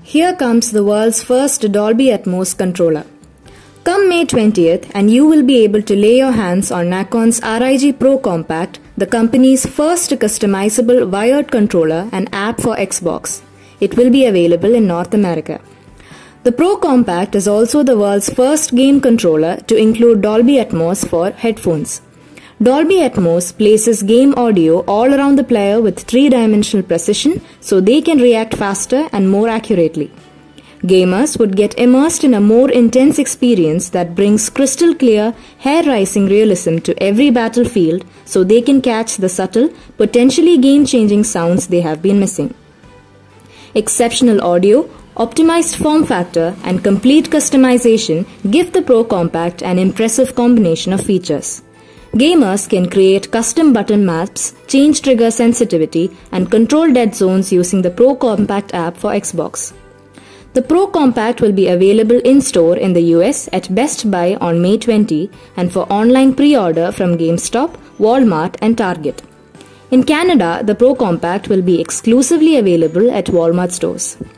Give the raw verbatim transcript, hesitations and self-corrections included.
Here comes the world's first Dolby Atmos controller. Come May twentieth and you will be able to lay your hands on Nakon's R I G Pro Compact, the company's first customizable wired controller and app for Xbox. It will be available in North America. The Pro Compact is also the world's first game controller to include Dolby Atmos for headphones. Dolby Atmos places game audio all around the player with three-dimensional precision so they can react faster and more accurately. Gamers would get immersed in a more intense experience that brings crystal clear, hair-raising realism to every battlefield so they can catch the subtle, potentially game-changing sounds they have been missing. Exceptional audio, optimized form factor, and complete customization give the Pro Compact an impressive combination of features. Gamers can create custom button maps, change trigger sensitivity, and control dead zones using the Pro Compact app for Xbox. The Pro Compact will be available in-store in the U S at Best Buy on May twentieth and for online pre-order from GameStop, Walmart, and Target. In Canada, the Pro Compact will be exclusively available at Walmart stores.